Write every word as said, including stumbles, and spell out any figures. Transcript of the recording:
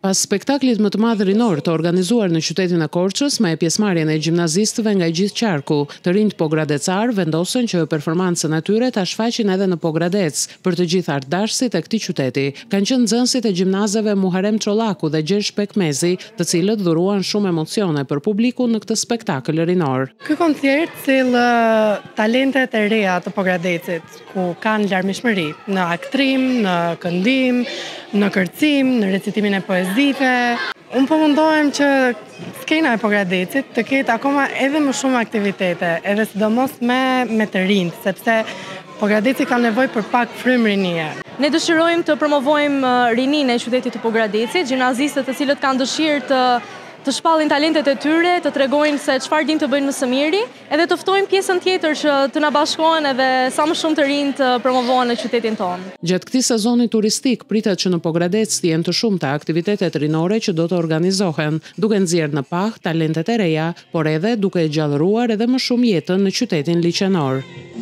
Pas spektaklit më të madh rinor të organizuar në qytetin e Korçës me pjesëmarrjen e gjimnazistëve nga gjithë qarku, të rinjt pogradecar vendosën që performancën e tyre ta shfaqin edhe në Pogradec për të gjithë artdashësit e këtij qyteti. Kanë qenë nxënësit e gjimnazeve Muharrem Çollaku dhe Gjergj Pekmezi, të cilët dhuruan shumë emocione për publikun në këtë spektakël rinor. Ky koncert sill talentet e reja të Pogradecit, ku kanë larmishmëri në aktrim, në këndim, në kërcim, në recitimin e poezive. Unë po mundohem që skena e Pogradecit të ketë akoma edhe më shumë aktivitete, edhe sidomos me, me të rinjt, sepse Pogradeci ka nevojë për pak frymërinie. Ne dëshirojmë të promovojmë rininë e qytetit të Pogradecit, gjimnazistët të cilët kanë dëshirë të të shpallin talentet e tyre, të tregojnë se çfarë dinë të bëjnë më së miri, edhe të ftojmë pjesën tjetër që të na bashkohen edhe sa më shumë të rinj të promovohen në qytetin tonë. Gjatë këtij sezoni turistik pritet që në Pogradec të jenë të shumta aktivitetet rinore që do të organizohen, duke nxjerrë në pah talentet e reja, por edhe duke gjallëruar edhe më shumë jetën në qytetin liçenor.